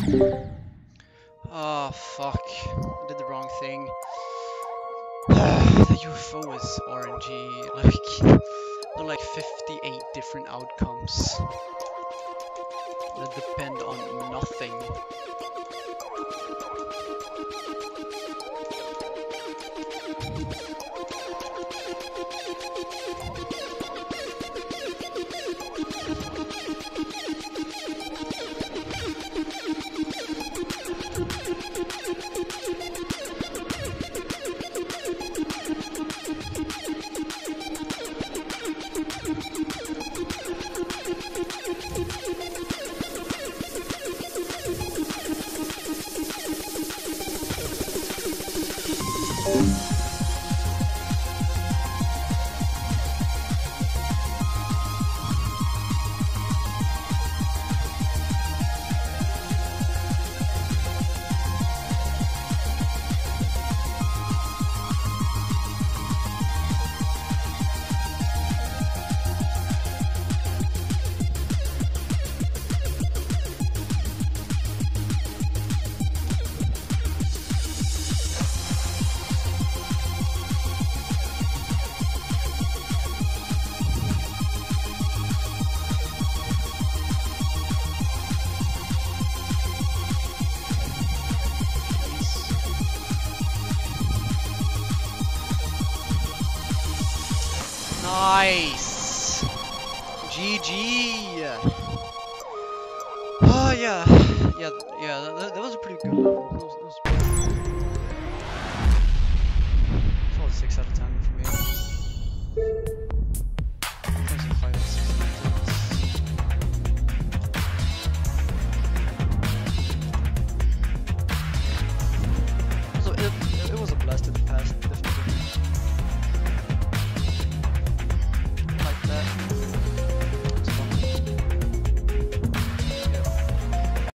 Oh fuck, I did the wrong thing. The UFO is RNG, like, there are like 58 different outcomes that depend on nothing. Nice! GG! Oh yeah, that was a pretty good level. That was pretty good. That was 6 out of 10 for me.